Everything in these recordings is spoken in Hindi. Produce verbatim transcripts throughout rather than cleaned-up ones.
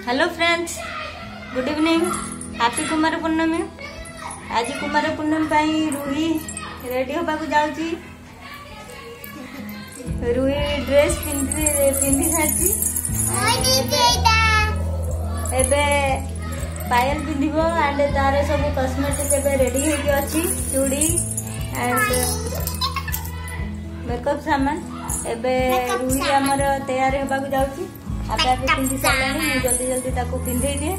Hello friends, good evening, happy Kumar Purnima. आज कुमार पूर्णमी पाई रुही रेडी होगा जाऊँगी। रुही ड्रेस पिंधि पिंधि सारी एबे पायल पिंधिबो एंड तार सब कॉस्मेटिक एबे रेडी होगी अच्छी चूड़ी एंड मेकअप सामान एबे रुही आमर तैयार होगा जाऊँगी। आपे आपे पिंधि सारे मुझे जल्दी जल्दी ताको पिंधे दिए।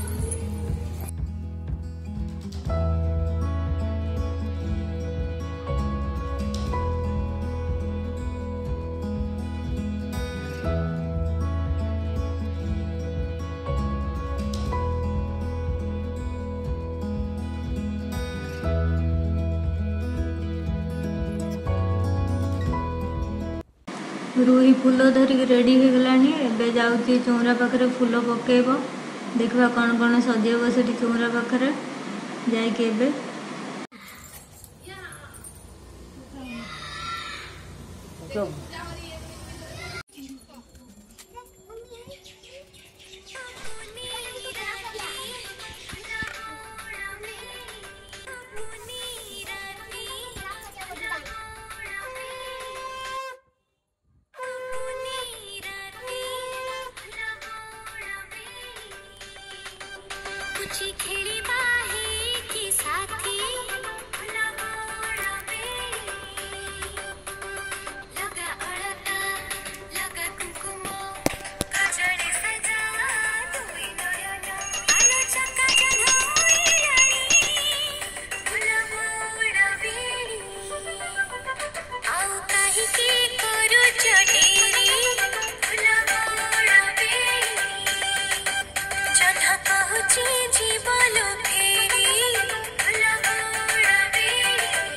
रुही फूल धरिक रेडी हो गलानी। एबे जाऊँगी चौरा पाखे फूल पकेब, देखा कौन कौन सजेब से चौरा पाखे जाके। खेड़ी बाहे की साथी लगा अड़का लगा कुकुमो काजड़ी सजा तुई नयना आलो चक्का जन्होई रानी भुला मोड़ा बेड़ी आओ काहे की करू चडेरी भुला मोड़ा बेड़ी जन्हा पहुँचे जीवलो फेरी भुला मोड़ा बेड़ी।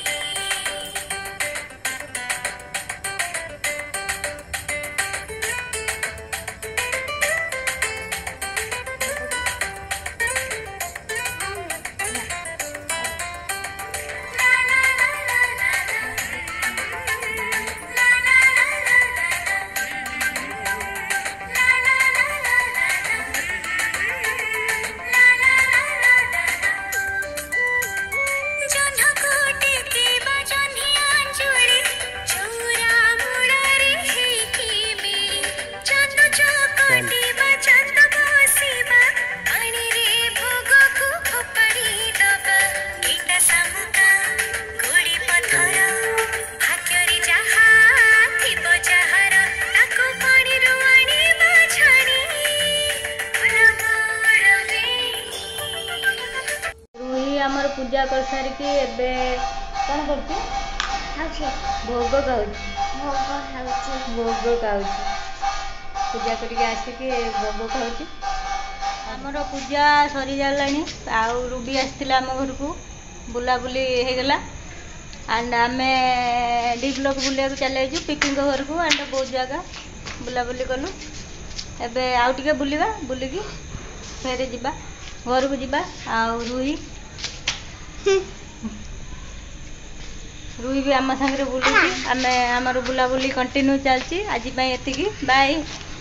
आमर पूजा कर सारिकी एबे कौन करती भोग खाऊ भोग खाऊ पूजा करके आसिकी भोग खाऊ। आमर पूजा सरी जालानी आउ रूबी आसला आम घर को बुलाबुली होगला एंड आम डी ब्लॉक बुलिया चले पिकिंग घर को एंड बहुत जगह बुलाबुली कलु। एबे आउ टिके बुलिबा बुलिकी फेरे जिबा घर को जिबा। आउ रुही रुही भी आम सागर बुलूची आम आमर बुलाबुली कंटिन्यू चलती। आज एतिकी बाय।